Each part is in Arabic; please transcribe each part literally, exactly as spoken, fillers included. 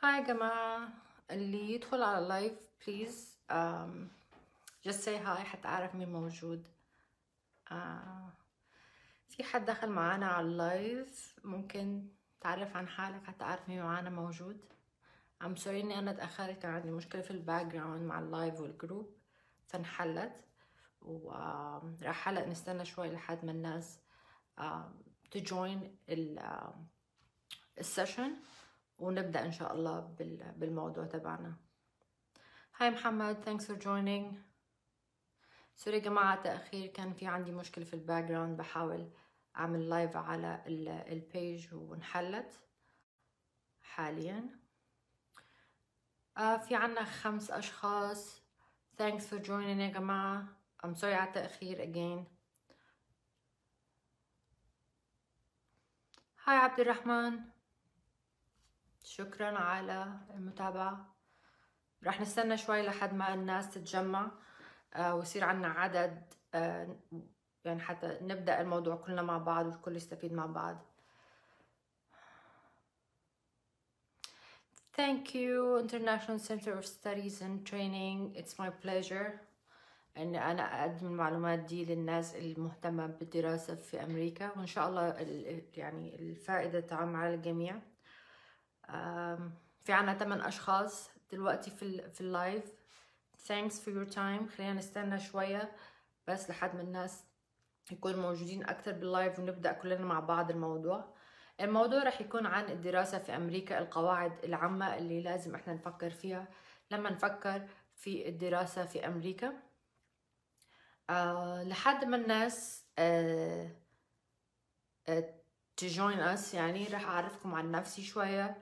هاي يا جماعة، اللي يدخل على اللايف بليز um, just say hi حتى أعرف مين موجود. uh, في حد دخل معانا على اللايف، ممكن تعرف عن حالك حتى أعرف مين معانا موجود. I'm sorry إني أنا اتأخرت، كان عندي مشكلة في الباك جراوند مع اللايف والجروب فانحلت، وراح هلأ نستنى شوي لحد ما الناس uh, to join السيشن ونبدأ إن شاء الله بالموضوع تبعنا. هاي محمد، thanks for joining. سوري يا جماعة تأخير، كان في عندي مشكلة في الباك جراوند، بحاول أعمل لايف على البيج وانحلت حاليا. آه في عنا خمس أشخاص. thanks for joining يا جماعة. I'm sorry على التأخير again. هاي عبد الرحمن، شكرا على المتابعة. راح نستنى شوي لحد ما الناس تتجمع آه ويصير عنا عدد آه يعني حتى نبدأ الموضوع كلنا مع بعض والكل يستفيد مع بعض. Thank you International Center of Studies and Training. It's my pleasure أن أنا أقدم المعلومات دي للناس المهتمة بالدراسة في أمريكا، وإن شاء الله يعني الفائدة تعم على الجميع. في عنا ثمان أشخاص دلوقتي في في اللايف. Thanks for your time. خلينا نستنى شوية بس لحد ما الناس يكونوا موجودين أكتر باللايف ونبدأ كلنا مع بعض الموضوع. الموضوع رح يكون عن الدراسة في أمريكا، القواعد العامة اللي لازم إحنا نفكر فيها لما نفكر في الدراسة في أمريكا. أه لحد ما الناس أه أه تجوين أس، يعني رح أعرفكم عن نفسي شوية،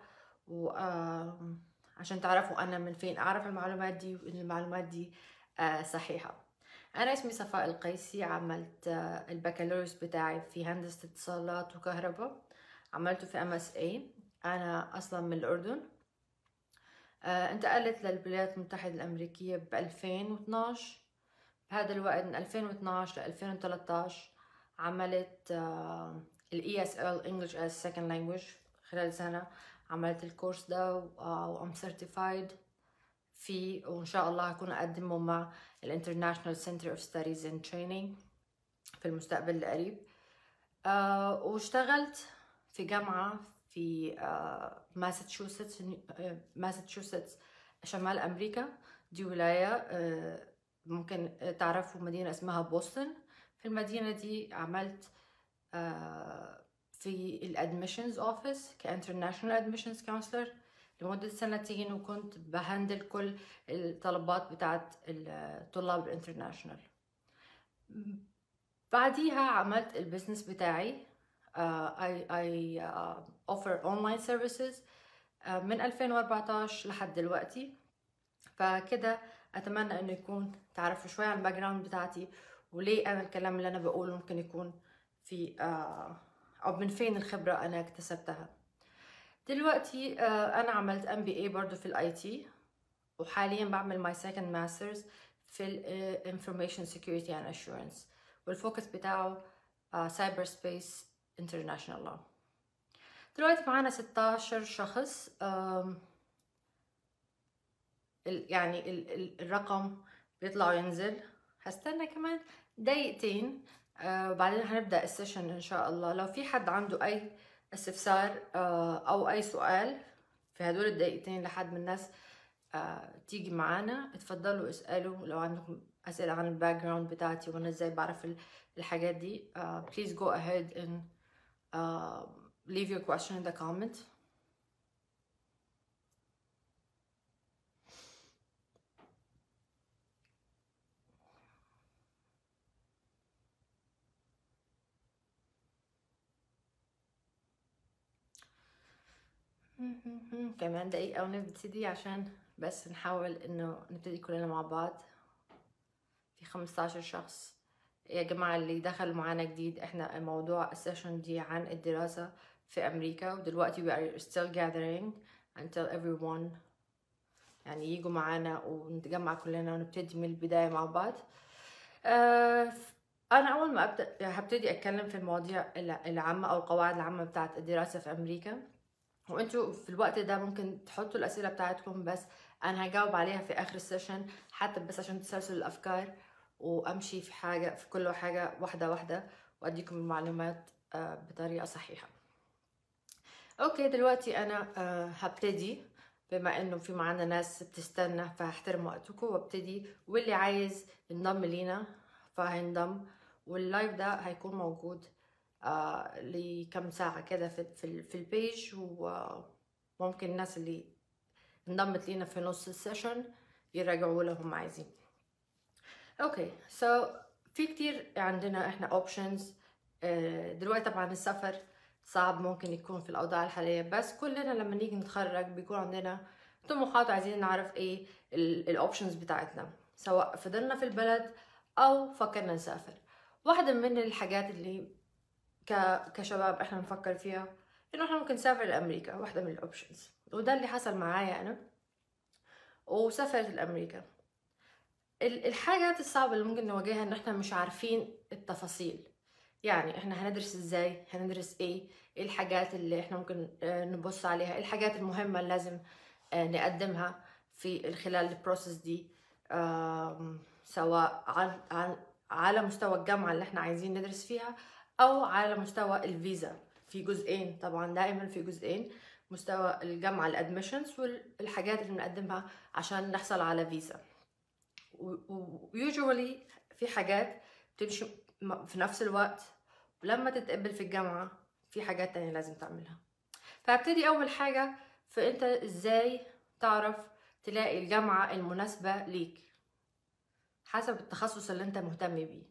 وعشان تعرفوا أنا من فين أعرف المعلومات دي وإن المعلومات دي أه صحيحة. أنا اسمي صفاء القيسي، عملت أه البكالوريوس بتاعي في هندسة اتصالات وكهرباء، عملته في إم إس إيه. أنا أصلا من الأردن. آه، انتقلت للولايات المتحدة الأمريكية ب ألفين واثناشر. بهذا الوقت من ألفين واثناشر ل ألفين وثلاثة عشر عملت آه، ال إي إس إل English as Second Language. خلال سنة عملت الكورس ده و I'm certified فيه، وإن شاء الله هكون أقدمه مع ال International Center of Studies and Training في المستقبل القريب. آه، واشتغلت في جامعة في ماساتشوستس ماساتشوستس شمال أمريكا. دي ولاية ممكن تعرفوا مدينة اسمها بوسطن. في المدينة دي عملت في الادميشنز اوفيس كانترناشونال ادميشنز كونسلر لمدة سنتين، وكنت بهندل كل الطلبات بتاعت الطلاب الانترناشونال. بعديها عملت البزنس بتاعي. Uh, I, I uh, offer online services uh, من ألفين وأربعة عشر لحد دلوقتي. فكده أتمنى أنه يكون تعرفوا شوي عن الباك جراوند بتاعتي وليه أنا الكلام اللي أنا بقوله ممكن يكون في uh, أو من فين الخبرة أنا اكتسبتها. دلوقتي uh, أنا عملت إم بي إيه برضو في الآي تي، وحاليا بعمل my second masters في ال uh, Information Security and Assurance، والفوكس بتاعه uh, Cyberspace International Law. دلوقتي معانا ستاشر شخص. يعني ال ال الرقم بيطلع وينزل. هستنى كمان دقيقتين وبعدين آه هنبدأ السيشن إن شاء الله. لو في حد عنده أي استفسار آه أو أي سؤال في هدول الدقيقتين لحد ما الناس آه تيجي معانا، اتفضلوا اسألوا. لو عندكم أسئلة عن الباك جراوند بتاعتي وأنا إزاي بعرف الحاجات دي، uh, please go ahead and uh, leave your question in the comment. كمان دقيقة ونبتدي عشان بس نحاول انه نبتدي كلنا مع بعض. في خمستاشر شخص يا جماعة اللي دخلوا معانا جديد. احنا الموضوع السيشن دي عن الدراسة في امريكا، ودلوقتي we are still gathering until everyone يعني يجوا معانا ونتجمع كلنا ونبتدي من البداية مع بعض. آه انا اول ما ابدا هبتدي اتكلم في المواضيع العامة او القواعد العامة بتاعت الدراسة في امريكا. وانتوا في الوقت ده ممكن تحطوا الاسئله بتاعتكم، بس انا هجاوب عليها في اخر السيشن، حتى بس عشان تسلسل الافكار وامشي في حاجه في كل حاجه واحده واحده واديكم المعلومات بطريقه صحيحه. اوكي دلوقتي انا هبتدي، بما انه في معانا ناس بتستنى فهحترم وقتكم وابتدي، واللي عايز ينضم لينا فهينضم، واللايف ده هيكون موجود آه لكم ساعة كده في في, في البيج، وممكن الناس اللي انضمت لينا في نص السيشن يراجعوا لو هم عايزين. اوكي سو so, في كتير عندنا احنا اوبشنز. آه دلوقتي طبعا السفر صعب ممكن يكون في الاوضاع الحاليه، بس كلنا لما نيجي نتخرج بيكون عندنا طموحات وعايزين نعرف ايه الاوبشنز بتاعتنا، سواء فضلنا في البلد او فكرنا نسافر. واحده من الحاجات اللي كشباب احنا نفكر فيها انه احنا ممكن نسافر لامريكا، واحده من الاوبشنز، وده اللي حصل معايا انا وسافرت لامريكا. الحاجات الصعبه اللي ممكن نواجهها ان احنا مش عارفين التفاصيل، يعني احنا هندرس ازاي، هندرس ايه، ايه الحاجات اللي احنا ممكن نبص عليها، ايه الحاجات المهمه اللي لازم نقدمها في خلال البروسيس دي، سواء عن على مستوى الجامعه اللي احنا عايزين ندرس فيها او على مستوى الفيزا. في جزئين طبعا، دائما في جزئين، مستوى الجامعه الادميشنز والحاجات اللي بنقدمها عشان نحصل على فيزا. ويوجوالي في حاجات بتمشي في نفس الوقت، ولما تتقبل في الجامعة في حاجات تانية لازم تعملها. فابتدي أول حاجة في أنت إزاي تعرف تلاقي الجامعة المناسبة ليك حسب التخصص اللي أنت مهتم بيه.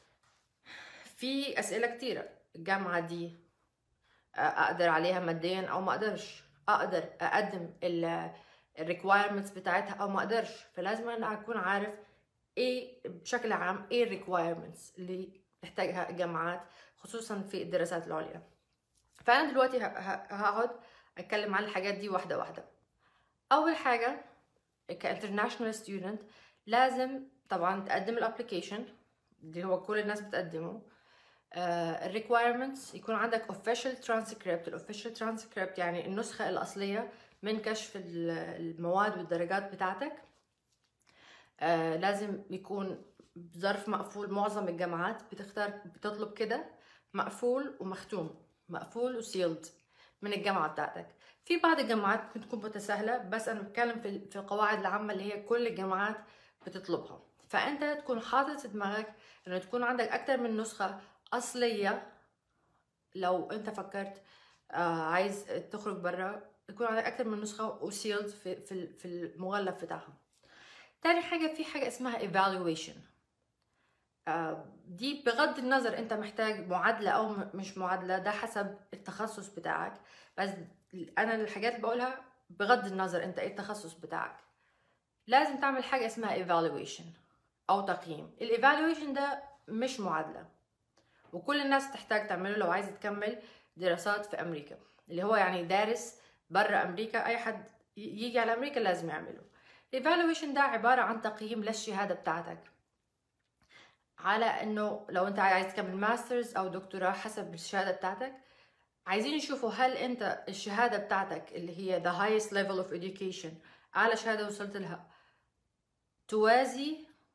في أسئلة كتيرة، الجامعة دي أقدر عليها ماديا أو ما أقدرش، أقدر أقدم الريكوايرمنتس بتاعتها أو ما أقدرش، فلازم أنا أكون عارف ايه بشكل عام ايه الريكوايرمنتس اللي تحتاجها الجامعات خصوصا في الدراسات العليا. فانا دلوقتي هقعد اتكلم عن الحاجات دي واحده واحده. اول حاجه كانترناشونال ستودنت لازم طبعا تقدم الابلكيشن اللي هو كل الناس بتقدمه. الريكوايرمنتس يكون عندك official transcript. الاوفيشال ترانسكريبت يعني النسخه الاصليه من كشف المواد والدرجات بتاعتك. آه لازم يكون ظرف مقفول. معظم الجامعات بتختار بتطلب كده، مقفول ومختوم، مقفول وسيلد من الجامعة بتاعتك. في بعض الجامعات ممكن تكون متساهلة، بس أنا بتكلم في في القواعد العامة اللي هي كل الجامعات بتطلبها. فأنت تكون حاطط في دماغك إنه تكون عندك أكتر من نسخة أصلية. لو أنت فكرت آه عايز تخرج برا، يكون عندك أكتر من نسخة وسيلد في في في المغلف بتاعها. تاني حاجة في حاجة اسمها evaluation. آه دي بغض النظر انت محتاج معادلة او مش معادلة، ده حسب التخصص بتاعك، بس انا الحاجات اللي بقولها بغض النظر انت ايه التخصص بتاعك. لازم تعمل حاجة اسمها evaluation او تقييم. الايفالويشن ده مش معادلة، وكل الناس تحتاج تعمله لو عايز تكمل دراسات في امريكا، اللي هو يعني دارس برا امريكا، اي حد يجي على امريكا لازم يعمله. الايفالويشن ده عبارة عن تقييم للشهادة بتاعتك، على انه لو انت عايز تكمل ماسترز او دكتوراه حسب الشهادة بتاعتك، عايزين يشوفوا هل انت الشهادة بتاعتك اللي هي the highest level of education، اعلى شهادة وصلت لها، توازي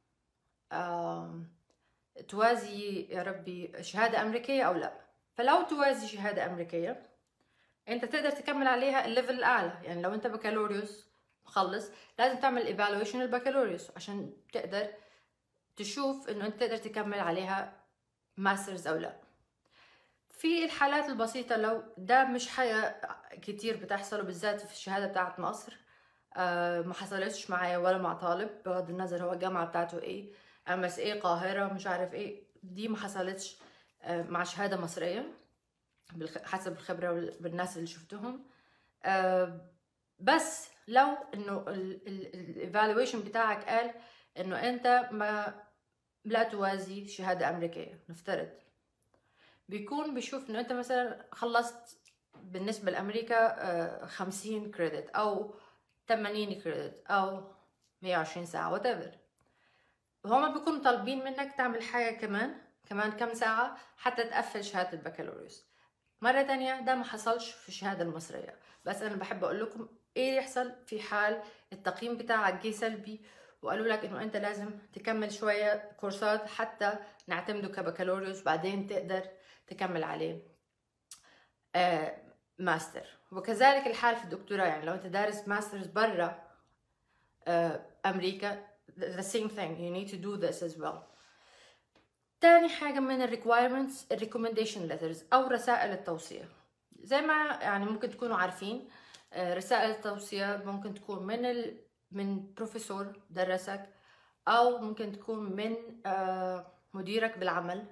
توازي يا ربي شهادة امريكية او لا. فلو توازي شهادة امريكية انت تقدر تكمل عليها الليفل الاعلى. يعني لو انت بكالوريوس مخلص لازم تعمل ايفالويشن البكالوريوس عشان تقدر تشوف انه انت تقدر تكمل عليها ماسترز او لا. في الحالات البسيطة لو ده مش حاجة كتير بتحصل، وبالذات في الشهادة بتاعت مصر آه ما حصلتش معايا ولا مع طالب، بغض النظر هو الجامعة بتاعته ايه، ام اس ايه قاهرة مش عارف ايه، دي ما حصلتش آه مع شهادة مصرية حسب الخبرة بالناس اللي شفتهم. آه بس لو انه الايفالويشن بتاعك قال انه انت ما لا توازي شهادة امريكية، نفترض بيكون بيشوف انه انت مثلا خلصت بالنسبة لامريكا خمسين كريدت او ثمانين كريدت او مية وعشرين ساعة whatever، وهما بيكونوا طالبين منك تعمل حاجة كمان كمان كم ساعة حتى تقفل شهادة البكالوريوس. مرة تانية ده ما حصلش في الشهادة المصرية، بس أنا بحب أقول لكم إيه يحصل في حال التقييم بتاعك جه سلبي وقالوا لك إنه أنت لازم تكمل شوية كورسات حتى نعتمده كبكالوريوس بعدين تقدر تكمل عليه آه ماستر. وكذلك الحال في الدكتوراه، يعني لو أنت دارس ماسترز برا آه أمريكا the same thing, you need to do this as well. تاني حاجة من ال requirements ال recommendation letters أو رسائل التوصية. زي ما يعني ممكن تكونوا عارفين رسائل التوصية ممكن تكون من ال من بروفيسور درسك، أو ممكن تكون من مديرك بالعمل.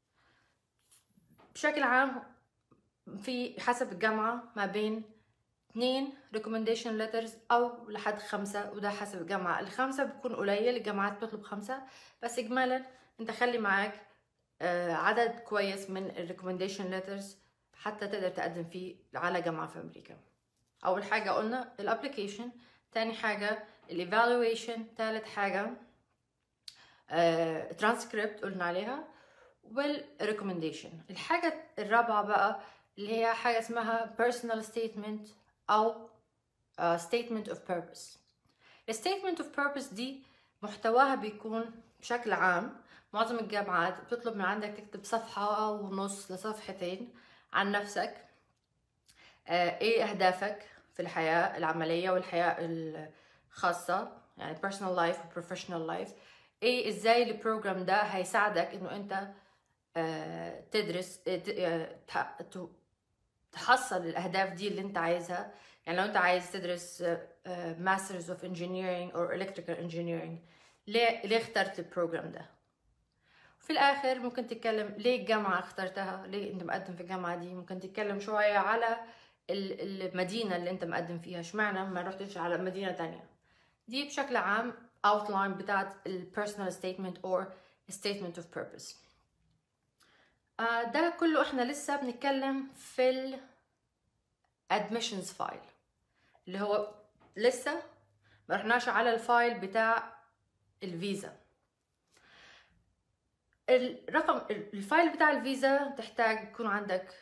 بشكل عام في حسب الجامعة ما بين اثنين recommendation letters أو لحد خمسة، وده حسب الجامعة. الخمسة بتكون قليل، الجامعات بتطلب خمسة، بس إجمالا أنت خلي معاك عدد كويس من ال recommendation letters حتى تقدر تقدم فيه على جامعة في أمريكا. أول حاجة قلنا ال application، تاني حاجة ال evaluation، تالت حاجة uh, transcript قلنا عليها، وال recommendation. الحاجة الرابعة بقى اللي هي حاجة اسمها personal statement أو uh, statement of purpose. ال statement of purpose دي محتواها بيكون بشكل عام معظم الجامعات بتطلب من عندك تكتب صفحة ونص لصفحتين عن نفسك، آه ايه اهدافك في الحياة العملية والحياة الخاصة، يعني personal life و professional life، ايه ازاي البروجرام ده هيساعدك انه انت آه تدرس آه تحصل الاهداف دي اللي انت عايزها. يعني لو انت عايز تدرس آه masters of engineering or electrical engineering، ليه ليه اخترت البروجرام ده؟ في الاخر ممكن تتكلم ليه الجامعة اخترتها، ليه انت مقدم في الجامعة دي. ممكن تتكلم شوية على المدينة اللي انت مقدم فيها، اشمعنى ما رحتش على مدينة تانية. دي بشكل عام outline بتاعت ال personal statement or statement of purpose. آه ده كله احنا لسه بنتكلم في ال admissions file، اللي هو لسه ما رحناش على الفايل بتاع الفيزا. الرقم الفايل بتاع الفيزا تحتاج يكون عندك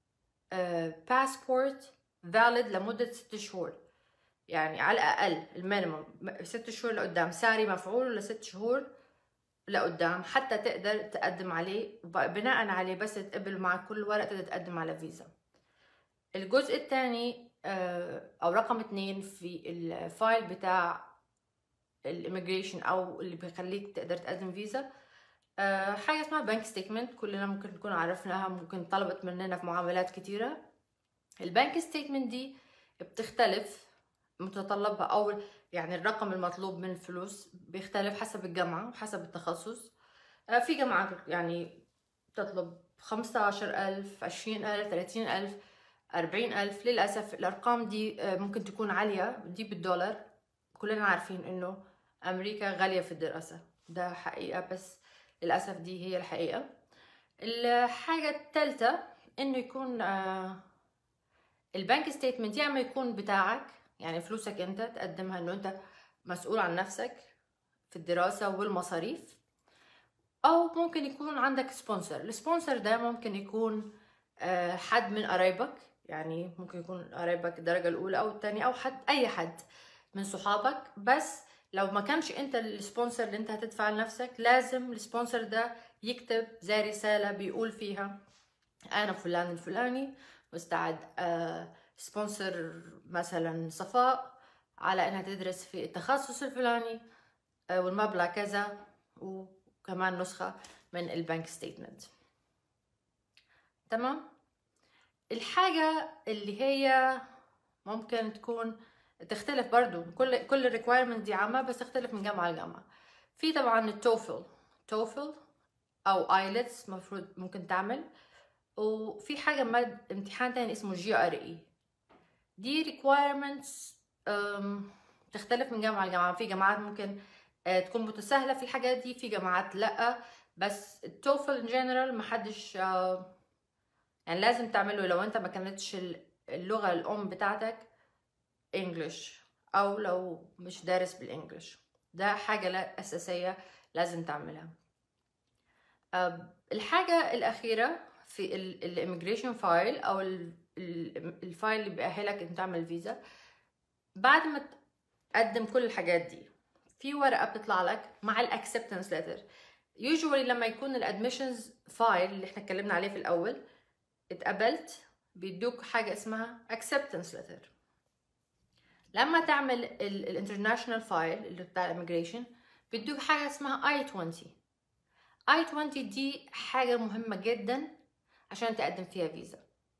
باسبورت فاليد لمدة ست شهور، يعني على الأقل المينيموم ست شهور لقدام، ساري مفعول لست شهور لقدام حتى تقدر تقدم عليه، وبناء عليه بس تقبل مع كل ورق تقدر تقدم على فيزا. الجزء الثاني أو رقم اتنين في الفايل بتاع الإيميجريشن أو اللي بيخليك تقدر تقدم فيزا حاجة اسمها بانك ستيتمنت، كلنا ممكن نكون عرفناها، ممكن طلبت مننا في معاملات كتيرة. البانك ستيتمنت دي بتختلف متطلبها أو يعني الرقم المطلوب من الفلوس بيختلف حسب الجامعة وحسب التخصص. في جامعات يعني تطلب خمسة عشر ألف، عشرين ألف، ثلاثين ألف، أربعين ألف. للأسف الأرقام دي ممكن تكون عالية، دي بالدولار. كلنا عارفين إنه أمريكا غالية في الدراسة، ده حقيقة، بس للأسف دي هي الحقيقة. الحاجة الثالثة إنه يكون البنك ستيتمنت يا اما يكون بتاعك، يعني فلوسك انت تقدمها انه انت مسؤول عن نفسك في الدراسة والمصاريف، او ممكن يكون عندك سبونسر. السبونسر ده ممكن يكون حد من قرايبك، يعني ممكن يكون قرايبك الدرجة الاولى او الثانية، او حد اي حد من صحابك. بس لو ما كانش انت السبونسر اللي انت هتدفع لنفسك، لازم السبونسر ده يكتب زي رسالة بيقول فيها انا فلان الفلاني مستعد سبونسر مثلا صفاء على انها تدرس في التخصص الفلاني والمبلغ كذا، وكمان نسخة من البنك ستيتمنت. تمام. الحاجة اللي هي ممكن تكون تختلف برضو، كل كل الريكوايرمنت دي عامة بس تختلف من جامعة لجامعة. في طبعا التوفل توفل او ايلتس مفروض ممكن تعمل، وفي حاجة ماد امتحان تاني اسمه جي ار اي. دي requirements تختلف من جامعة لجامعة. في جامعات ممكن تكون متساهلة في الحاجات دي، في جامعات لأ. بس التوفل in general محدش يعني لازم تعمله لو انت ما كانتش اللغة الأم بتاعتك انجلش، أو لو مش دارس بالانجلش. ده حاجة لا أساسية لازم تعملها. الحاجة الأخيرة في الاميجريشن فايل او ال- ال- الفايل اللي بيأهلك انت تعمل فيزا، بعد ما تقدم كل الحاجات دي في ورقه بتطلع لك مع الاكسبتنس ليتر. يوجوالي لما يكون الادميشنز فايل اللي احنا اتكلمنا عليه في الاول اتقبلت، بيدوك حاجه اسمها acceptance letter. لما تعمل الانترناشونال فايل اللي بتاع الاميجريشن بيدوك حاجه اسمها آي عشرين. آي عشرين دي حاجه مهمه جدا عشان تقدم فيها فيزا.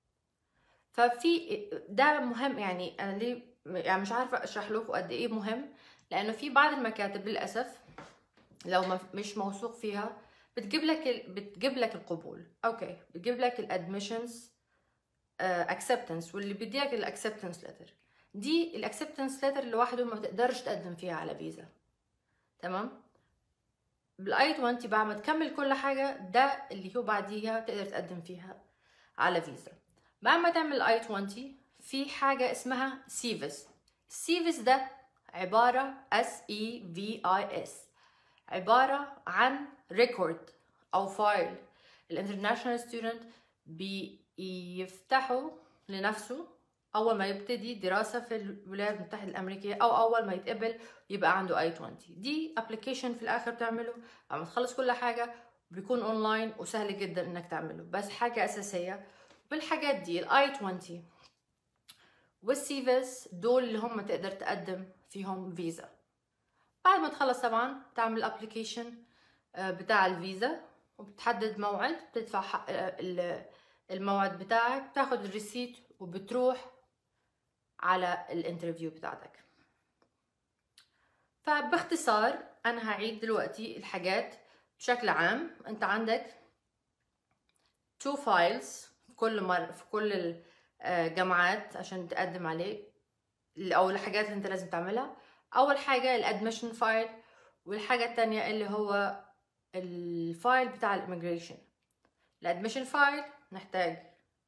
ففي ده مهم، يعني انا ليه يعني مش عارفه اشرح لكم قد ايه مهم، لانه في بعض المكاتب للاسف لو ما مش موثوق فيها بتجيب لك ال... بتجيب لك القبول، اوكي، بتجيب لك الادميشنز اكسبتنس، واللي بيديك الاكسبتنس ليتر دي، الاكسبتنس ليتر لوحده ما تقدرش تقدم فيها على فيزا، تمام؟ بالاي عشرين بعد ما تكمل كل حاجه ده اللي هو بعديها تقدر تقدم فيها على فيزا. بعد ما تعمل الاي عشرين في حاجه اسمها سيفس. السيفس ده عباره اس اي في اي اس، عباره عن ريكورد او فايل الانترناشونال ستودنت بيفتحوا لنفسه اول ما يبتدي دراسه في الولايات المتحده الامريكيه، او اول ما يتقبل يبقى عنده آي عشرين. دي ابلكيشن في الاخر بتعمله لما تخلص كل حاجه، بيكون اونلاين وسهل جدا انك تعمله، بس حاجه اساسيه بالحاجات دي الآي عشرين والسيفس دول اللي هم تقدر تقدم فيهم فيزا. بعد ما تخلص طبعا تعمل ابلكيشن بتاع الفيزا وبتحدد موعد، بتدفع حق الموعد بتاعك، بتاخد الريسيت وبتروح على الانترفيو بتاعتك. فباختصار انا هعيد دلوقتي الحاجات بشكل عام. انت عندك تو فايلز كل مرة في كل الجامعات عشان تقدم عليه، او الحاجات اللي انت لازم تعملها. اول حاجة الادميشن فايل، والحاجة التانية اللي هو الفايل بتاع الاميجريشن. الادميشن فايل نحتاج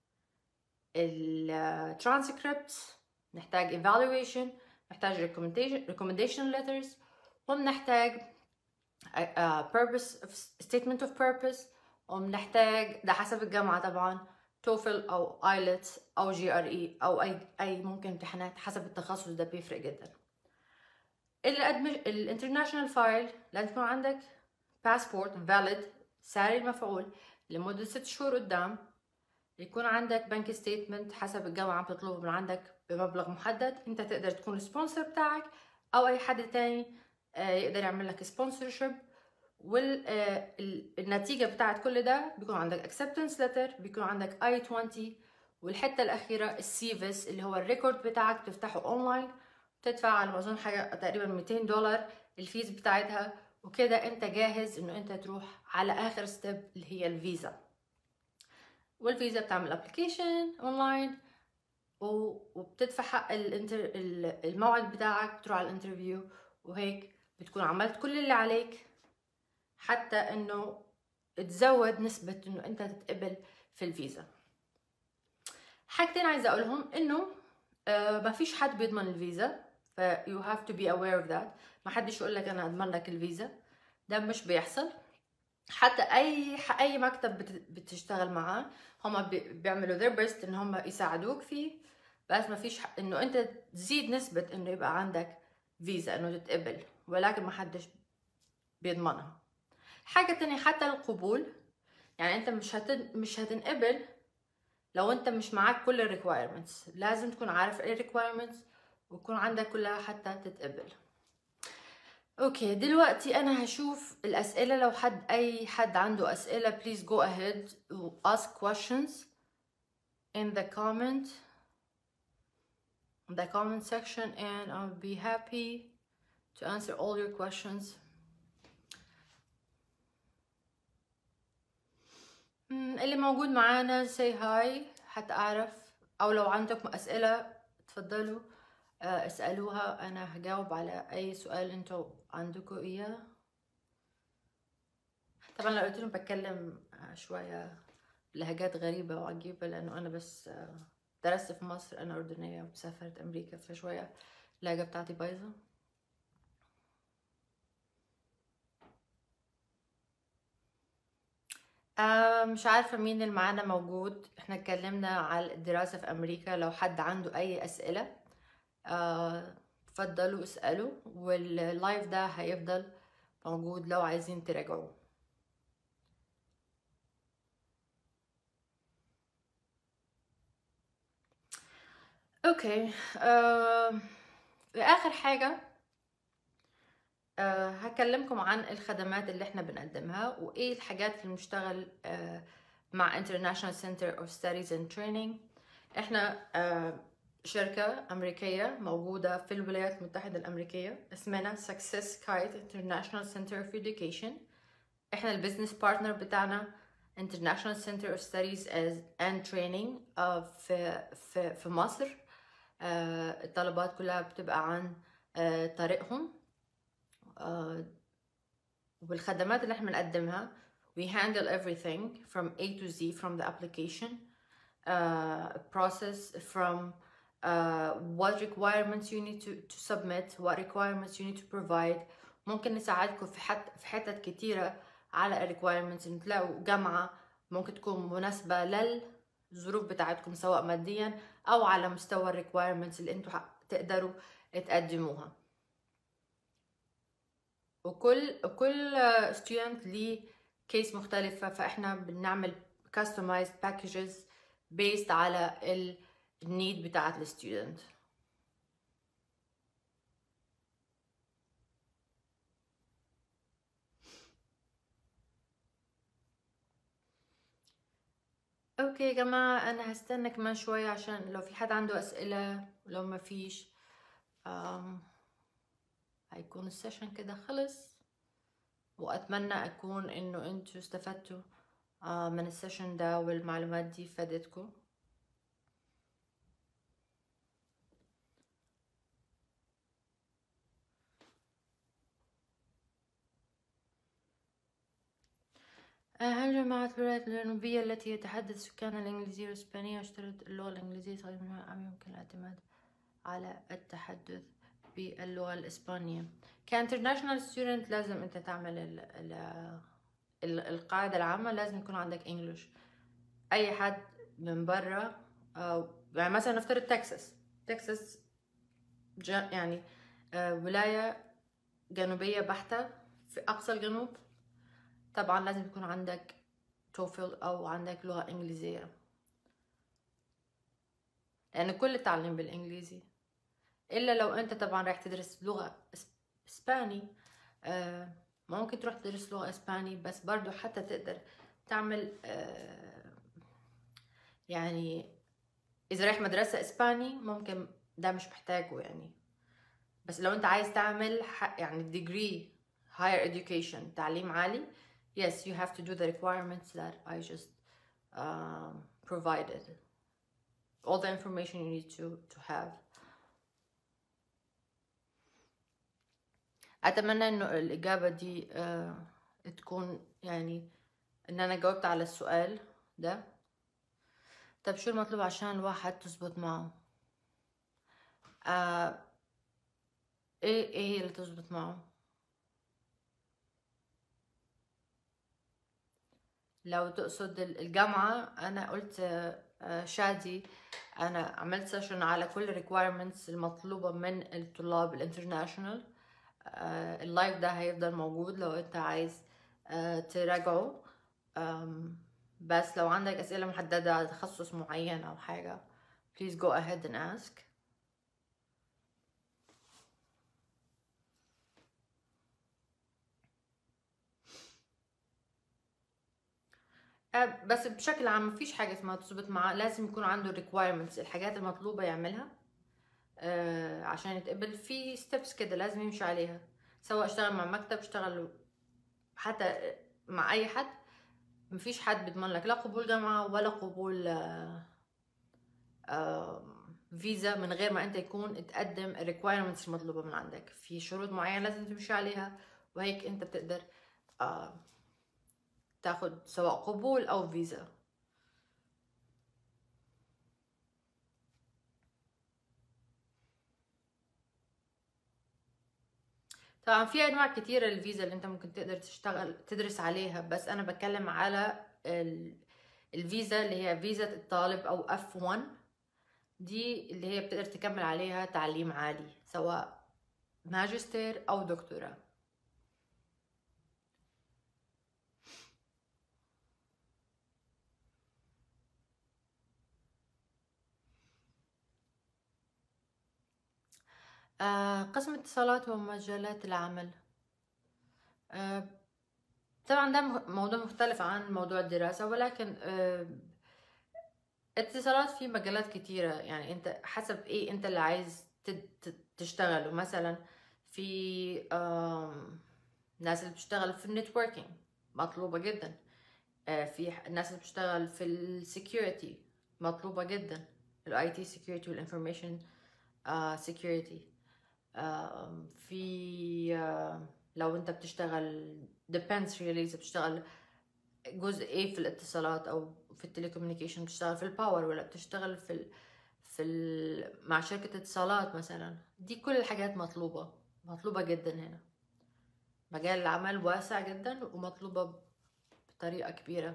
الترانسكريبت، نحتاج evaluation، نحتاج recommendation recommendation letters، وبنحتاج uh, purpose statement of purpose، وبنحتاج ده حسب الجامعة طبعا توفل او ايلتس او جي ار اي او اي اي ممكن امتحانات حسب التخصص، ده بيفرق جدا. الانترناشونال فايل لازم يكون عندك باسبورت فاليد ساري المفعول لمدة ست شهور قدام، يكون عندك بنك ستيتمنت حسب الجامعة بتطلبه من عندك بمبلغ محدد، انت تقدر تكون السبونسر بتاعك او اي حد تاني يقدر يعمل لك سبونسرشيب. والنتيجة بتاعت كل ده بيكون عندك acceptance letter، بيكون عندك آي عشرين، والحتة الأخيرة السيفس اللي هو الريكورد بتاعك بتفتحه اونلاين، بتدفع على ما اظن حاجة تقريبا مئتين دولار الفيز بتاعتها، وكده انت جاهز انه انت تروح على اخر ستيب اللي هي الفيزا. والفيزا بتعمل ابلكيشن اونلاين وبتدفع حق الانتر الموعد بتاعك، بتروح على الانترفيو، وهيك بتكون عملت كل اللي عليك حتى انه تزود نسبة انه انت تتقبل في الفيزا. حاجتين عايزة اقولهم، انه آه ما فيش حد بيضمن الفيزا، ف you have to be aware of that. ما حدش يقول لك انا اضمن لك الفيزا، ده مش بيحصل. حتى اي اي مكتب بتشتغل معاه هم بيعملوا their best ان هم يساعدوك فيه، بس ما فيش انه انت تزيد نسبة انه يبقى عندك فيزا انه تتقبل، ولكن ما حدش بيضمنها. حاجة تانية حتى القبول، يعني انت مش هتن... مش هتنقبل لو انت مش معاك كل ال requirements، لازم تكون عارف ايه requirements ويكون عندك كلها حتى تتقبل. اوكي دلوقتي انا هشوف الاسئله، لو حد اي حد عنده اسئله please go ahead ask questions in the comment in the comment section and I'll be happy to answer all your questions. اللي موجود معانا say hi حتى اعرف، او لو عندكم اسئله تفضلوا اسالوها، انا هجاوب على اي سؤال انتوا عندكم اياه. طبعا لو قلت لهم بتكلم شويه لهجات غريبه وعجيبه لانه انا بس درست في مصر، انا اردنيه وسافرت امريكا، فشويه اللهجه بتاعتي بايظه. آه مش عارفة مين اللي معانا موجود. احنا اتكلمنا على الدراسة في أمريكا. لو حد عنده أي أسئلة آه تفضلوا اسألوا، واللايف ده هيفضل موجود لو عايزين تراجعوه. اوكي. آه آخر حاجة آه هكلمكم عن الخدمات اللي احنا بنقدمها وايه الحاجات اللي بنشتغل آه مع International Center of Studies and Training. احنا آه شركة أمريكية موجودة في الولايات المتحدة الأمريكية، اسمنا Success Kite International Center of Education. احنا البيزنس بارتنر بتاعنا International Center of Studies and Training آه في في في مصر. آه الطلبات كلها بتبقى عن آه طريقهم. آه والخدمات اللي احنا بنقدمها we handle everything from A to Z from the application uh, process, from uh, what requirements you need to, to submit, what requirements you need to provide. ممكن نساعدكم في حت في حتت كتيرة على ال requirements، إن تلاقوا جامعة ممكن تكون مناسبة للظروف بتاعتكم سواء ماديا أو على مستوى ال requirements اللي انتوا تقدروا تقدموها. وكل كل student ليه كيس مختلفة، فاحنا بنعمل customized packages based على ال need بتاعت الستودنت. اوكي يا جماعة، انا هستنى كمان شوية عشان لو في حد عنده اسئلة، ولو ما فيش um, هيكون السيشن كده خلص. واتمنى اكون انه انتوا استفدتوا uh, من السيشن ده والمعلومات دي فادتكم. هل جماعة الولايات الجنوبية التي يتحدث سكانها الإنجليزية والإسبانية واشترط اللغة الإنجليزية تعليمها، أم يمكن الاعتماد على التحدث باللغة الإسبانية؟ كانترناشونال ستودنت لازم أنت تعمل ال ال ال القاعدة العامة، لازم يكون عندك إنجليش. أي حد من برا أو يعني مثلا نفترض تكساس تكساس يعني آه ولاية جنوبية بحتة في أقصى الجنوب، طبعا لازم يكون عندك توفل أو عندك لغة إنجليزية، لأن يعني كل التعليم بالإنجليزي. إلا لو أنت طبعا رايح تدرس لغة إسباني، آه ممكن تروح تدرس لغة إسباني، بس برضو حتى تقدر تعمل آه يعني إذا رايح مدرسة إسباني ممكن ده مش محتاجه يعني. بس لو أنت عايز تعمل يعني degree higher education تعليم عالي، yes you have to do the requirements that I just um, provided, all the information you need to to have. اتمنى انه الاجابه دي آه تكون يعني ان انا جاوبت على السؤال ده. طب شو المطلوب عشان الواحد تزبط معه؟ آه ايه ايه هي اللي تزبط معه؟ لو تقصد الجامعة، انا قلت آه شادي انا عملت سيشن على كل requirements المطلوبة من الطلاب الانترناشونال. آه اللايف ده هيفضل موجود لو انت عايز آه تراجعه. بس لو عندك أسئلة محددة على تخصص معين أو حاجة please go ahead and ask. بس بشكل عام مفيش حاجة اسمها تظبط معاه، لازم يكون عنده requirements الحاجات المطلوبة يعملها آه عشان يتقبل. في steps كده لازم يمشي عليها، سواء اشتغل مع مكتب اشتغل حتى مع أي حد. مفيش حد بيضمن لك لا قبول جامعة ولا قبول آه آه فيزا من غير ما انت يكون تقدم الريكوايرمنتس المطلوبة من عندك. في شروط معينة لازم تمشي عليها، وهيك انت بتقدر آه تاخد سواء قبول او فيزا. طبعا في انواع كتيرة للفيزا اللي انت ممكن تقدر تشتغل تدرس عليها، بس انا بتكلم على الفيزا اللي هي فيزا الطالب او اف واحد، دي اللي هي بتقدر تكمل عليها تعليم عالي سواء ماجستير او دكتوراه. آه قسم اتصالات ومجالات العمل، آه طبعا ده موضوع مختلف عن موضوع الدراسة، ولكن آه اتصالات في مجالات كتيرة، يعني انت حسب ايه انت اللي عايز تشتغله. مثلا في ناس اللي بتشتغل في النتوركينج مطلوبة جدا، في ناس اللي بتشتغل في السكيورتي مطلوبة جدا، الاي تي سكيورتي والانفورميشن سكيورتي. في لو انت بتشتغل depends really اذا بتشتغل جزء ايه في الاتصالات او في التليكوميونيكيشن، بتشتغل في الباور ولا بتشتغل في ال في ال مع شركة اتصالات مثلا. دي كل الحاجات مطلوبة مطلوبة جدا هنا. مجال العمل واسع جدا ومطلوبة بطريقة كبيرة.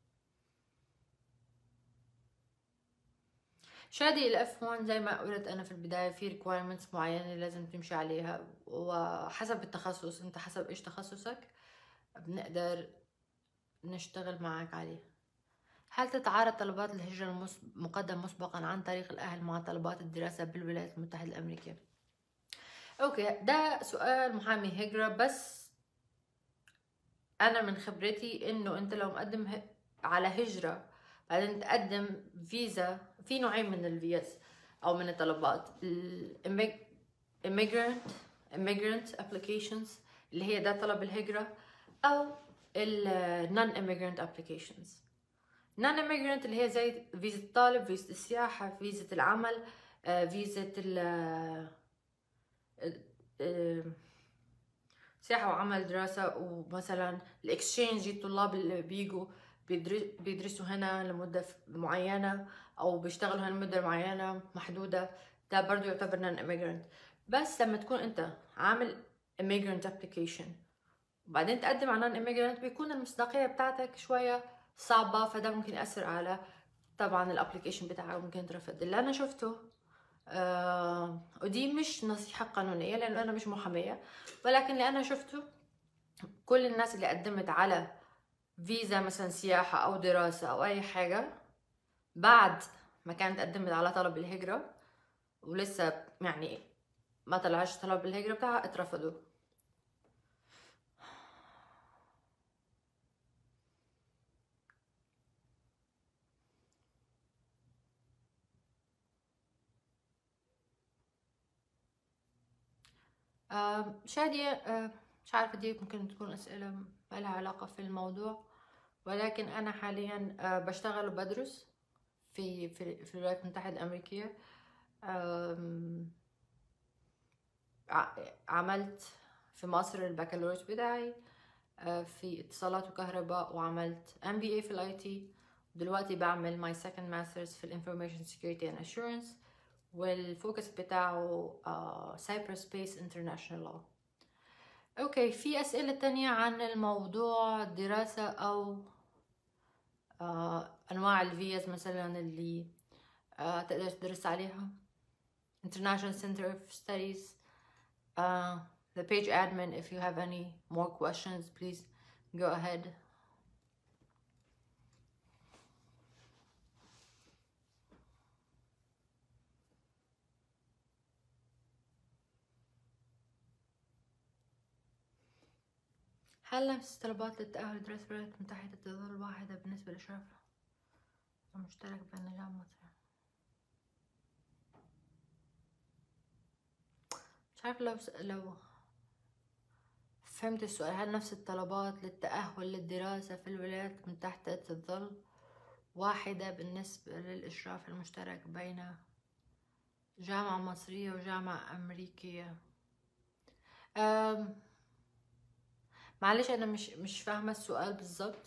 شادي الاف واحد زي ما قلت انا في البداية في requirements معينة لازم تمشي عليها، وحسب التخصص انت حسب ايش تخصصك بنقدر نشتغل معك عليه. هل تتعارض طلبات الهجرة المقدم مسبقا عن طريق الأهل مع طلبات الدراسة بالولايات المتحدة الأمريكية؟ أوكي، ده سؤال محامي هجرة، بس أنا من خبرتي إنه أنت لو مقدم على هجرة بعدين تقدم فيزا، في نوعين من الفيز أو من الطلبات: immigrant immigrant applications اللي هي ده طلب الهجرة، أو ال non immigrant applications. non immigrant اللي هي زي فيزا الطالب، فيزا السياحة، فيزا العمل، فيزا ال سياحة وعمل دراسة. ومثلا الاكسشينج الطلاب اللي بيجوا بيدرسوا هنا لمدة معينة أو بيشتغلوا هنا لمدة معينة محدودة، ده برضو يعتبر non immigrant. بس لما تكون أنت عامل immigrant application وبعدين تقدم على non immigrant بيكون المصداقية بتاعتك شوية صعبة، فده ممكن يأثر على طبعا الابليكيشن بتاعك، ممكن يترفض. اللي أنا شفته آه ودي مش نصيحة قانونية لأنه أنا مش محامية، ولكن اللي أنا شفته كل الناس اللي قدمت على فيزا مثلا سياحة أو دراسة أو أي حاجة بعد ما كانت قدمت على طلب الهجرة ولسه يعني ما طلعش طلب الهجرة بتاعها اترفضوا. آه شادية، آه مش عارفة دي ممكن تكون أسئلة ما لها علاقة في الموضوع، ولكن أنا حاليا آه بشتغل وبدرس في في, في الولايات المتحدة الأمريكية. عملت في مصر البكالوريوس بتاعي في اتصالات وكهرباء، وعملت إم بي إيه في الاي تي، دلوقتي بعمل ماي سكند ماسترز في الانفورميشن سكيورتي اند اشورنس، والفوكس بتاعه سايبر سبيس انترناشونال لو. اوكي، في اسئله تانية عن الموضوع دراسه او uh, انواع الفيز مثلا اللي uh, تقدر تدرس عليها. International Center of Studies, uh, the page admin, if you have any more questions please go ahead. هل نفس الطلبات للتأهل لدراسة الولايات المتحدة تظل واحدة بالنسبة للإشراف المشترك بين الجامعة المصرية؟ مش عارف لو لو فهمت السؤال. هل نفس الطلبات للتأهل للدراسة في الولايات المتحدة تظل واحدة بالنسبة للإشراف المشترك بين جامعة مصرية وجامعة أمريكية؟ أم معلش أنا مش مش فاهمة السؤال بالظبط.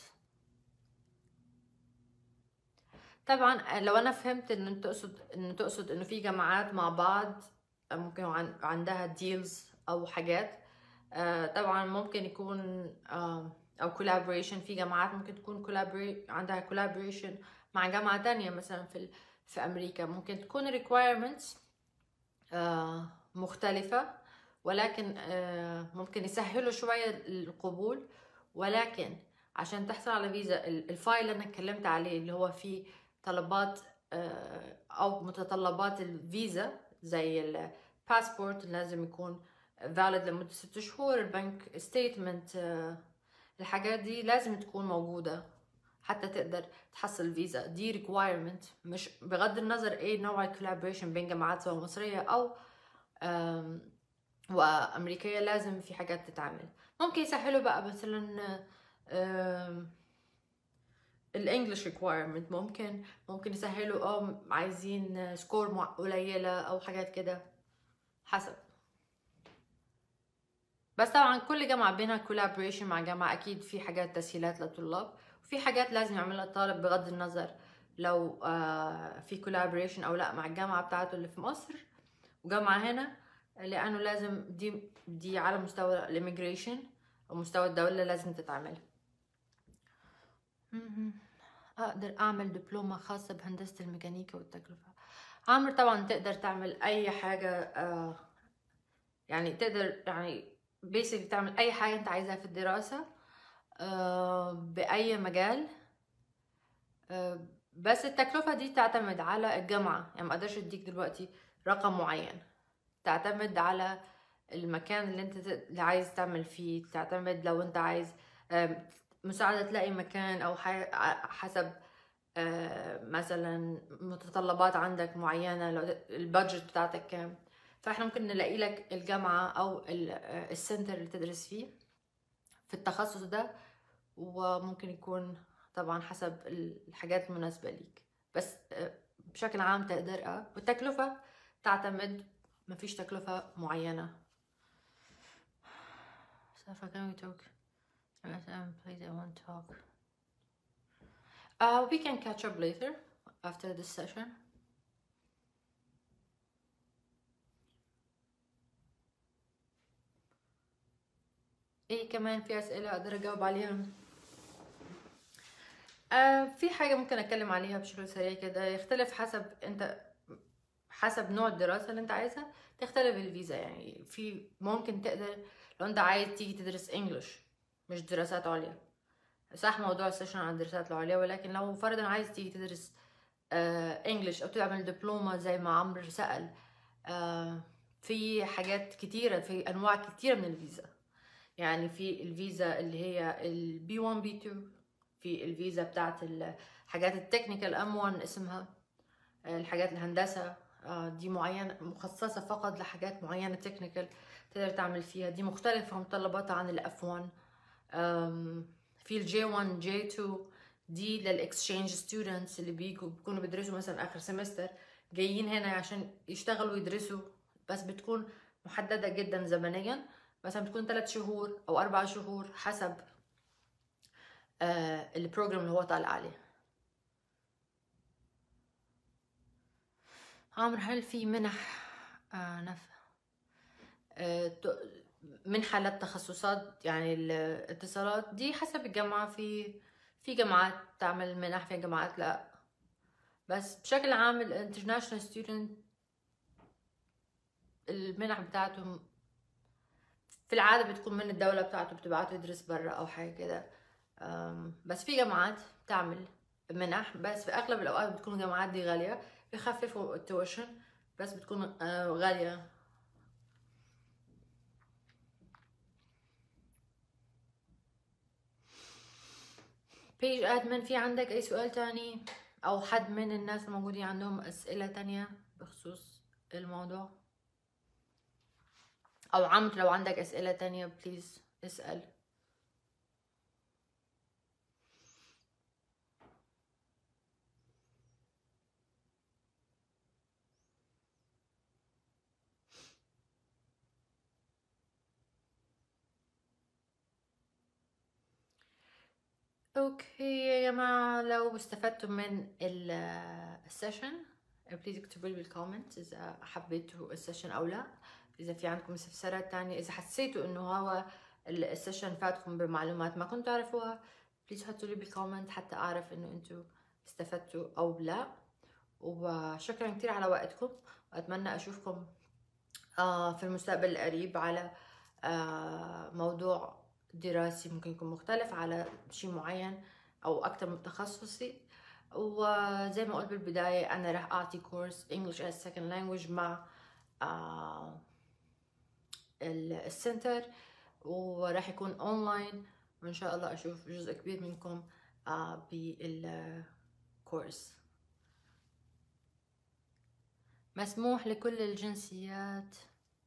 طبعا لو أنا فهمت إن تقصد إن تقصد إنه في جامعات مع بعض ممكن عندها ديلز أو حاجات، طبعا ممكن يكون او collaboration. في جامعات ممكن تكون collaborate عندها collaboration مع جامعة تانية مثلا في في امريكا، ممكن تكون requirements آه مختلفة، ولكن آه ممكن يسهلوا شوية القبول. ولكن عشان تحصل على فيزا، الفايل اللي انا اتكلمت عليه اللي هو فيه طلبات آه او متطلبات الفيزا زي الباسبورت لازم يكون valid لمدة ست شهور، البنك ستيتمنت، آه الحاجات دي لازم تكون موجودة حتى تقدر تحصل الفيزا. دي requirement، مش بغض النظر ايه نوع الكولابوريشن بين جامعات سواء مصرية او وامريكيه، لازم في حاجات تتعمل. ممكن يسهلوا بقى مثلا الانجليش ريكوايرمنت، ممكن ممكن يسهلوا اه عايزين سكور قليله او حاجات كده حسب. بس طبعا كل جامعه بينها كولابوريشن مع جامعه، اكيد في حاجات تسهيلات للطلاب وفي حاجات لازم يعملها الطالب بغض النظر لو آه في كولابوريشن او لا مع الجامعه بتاعته اللي في مصر وجامعه هنا، لانه لازم دي دي على مستوى الاميجريشن او مستوى الدوله لازم تتعمل. اقدر اعمل دبلومه خاصه بهندسه الميكانيكا والتكلفه. عمر طبعا تقدر تعمل اي حاجه، آه يعني تقدر يعني بيسك تعمل اي حاجه انت عايزها في الدراسه آه باي مجال، آه بس التكلفه دي تعتمد على الجامعه، يعني ما اقدرش اديك دلوقتي رقم معين، تعتمد على المكان اللي انت اللي عايز تعمل فيه، تعتمد لو انت عايز مساعدة تلاقي مكان او حسب مثلا متطلبات عندك معينة، لو البادجت بتاعتك كام، فاحنا ممكن نلاقي لك الجامعة او السنتر اللي تدرس فيه في التخصص ده، وممكن يكون طبعا حسب الحاجات المناسبة ليك، بس بشكل عام تقدر اه والتكلفة تعتمد، مفيش تكلفة معينة. So if can we talk? Please, I want to talk. Uh, we can catch up later after this session. ايه كمان في اسئلة اقدر اجاوب عليها؟ آه في حاجة ممكن اتكلم عليها بشكل سريع كده، يختلف حسب انت حسب نوع الدراسة اللي انت عايزها تختلف الفيزا. يعني في ممكن تقدر لو انت عايز تيجي تدرس انجلش مش دراسات عليا، صح موضوع السيشن عن الدراسات العليا، ولكن لو فرضا عايز تيجي تدرس انجلش آه او تعمل دبلومة زي ما عمرو سأل، آه في حاجات كتيرة، في انواع كتيرة من الفيزا. يعني في الفيزا اللي هي البي واحد بي اتنين، في الفيزا بتاعت الحاجات التكنيكال ام واحد اسمها، الحاجات الهندسة دي معينة مخصصة فقط لحاجات معينة تكنيكال تقدر تعمل فيها، دي مختلفة متطلباتها عن الاف واحد. في الجي واحد جي اتنين دي للاكسشينج ستودنتس اللي بيجوا بيكونوا بيدرسوا مثلا اخر سمستر جايين هنا عشان يشتغلوا ويدرسوا، بس بتكون محددة جدا زمنيا، مثلا بتكون ثلاث شهور او اربع شهور حسب آه البروجرام اللي هو طالع عليه. عمر هل في منح آه نفع آه منحة للتخصصات يعني الاتصالات؟ دي حسب الجامعة، في في جامعات تعمل منح، في جامعات لا، بس بشكل عام الانترناشونال ستودنت المنح بتاعتهم في العادة بتكون من الدولة بتاعته، بتبعته يدرس برا أو حاجة كده. بس في جامعات تعمل منح، بس في أغلب الأوقات بتكون الجامعات دي غالية، بيخففوا التوشن بس بتكون غالية. بيج ادمن، في عندك أي سؤال تاني أو حد من الناس الموجودين عندهم أسئلة تانية بخصوص الموضوع؟ أو عمرو لو عندك أسئلة تانية بليز اسأل. اوكي يا جماعة، لو استفدتم من السيشن بليز اكتبوا لي بالكومنت اذا حبيتوا السيشن او لا، اذا في عندكم استفسارات تانية، اذا حسيتوا انه هو السيشن فاتكم بمعلومات ما كنتوا تعرفوها، بليز حطوا لي بالكومنت حتى اعرف انه انتوا استفدتوا او لا. وشكرا كتير على وقتكم، واتمنى اشوفكم في المستقبل القريب على موضوع دراسي ممكن يكون مختلف على شيء معين او اكتر من تخصصي. وزي ما قلت بالبداية انا راح اعطي كورس English as Second Language مع السنتر، وراح يكون اونلاين، وان شاء الله اشوف جزء كبير منكم بالكورس. مسموح لكل الجنسيات.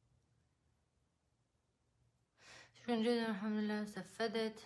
شكرا جدا، الحمد لله استفدت.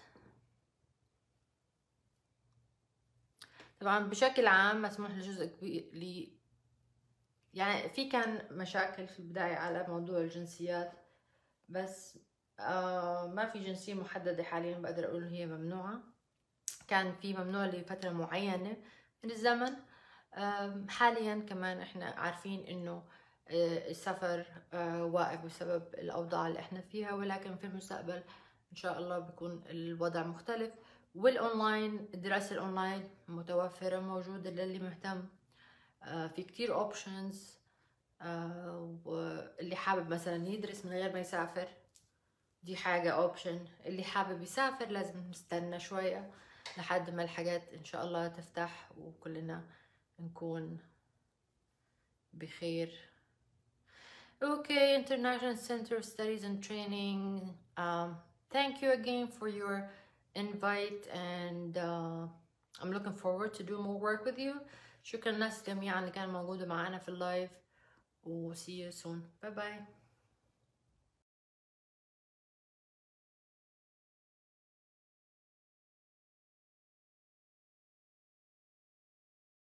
طبعا بشكل عام مسموح لجزء كبير لي، يعني في كان مشاكل في البداية على موضوع الجنسيات، بس آه ما في جنسية محددة حاليا بقدر اقول هي ممنوعة. كان في ممنوع لفترة معينة من الزمن. آه حاليا كمان احنا عارفين انه آه السفر آه واقف بسبب الاوضاع اللي احنا فيها، ولكن في المستقبل ان شاء الله بيكون الوضع مختلف، والاونلاين الدراسة الاونلاين متوفرة موجودة للي مهتم. آه في كتير اوبشنز، آه واللي حابب مثلا يدرس من غير ما يسافر دي حاجة اوبشن، اللي حابب يسافر لازم نستنى شوية لحد ما الحاجات ان شاء الله تفتح وكلنا نكون بخير. Okay, International Center of Studies and Training, um, thank you again for your invite, and uh, I'm looking forward to do more work with you. شكرا للناس جميعا اللي كانوا موجودة معنا في اللايف، و see you soon. Bye bye.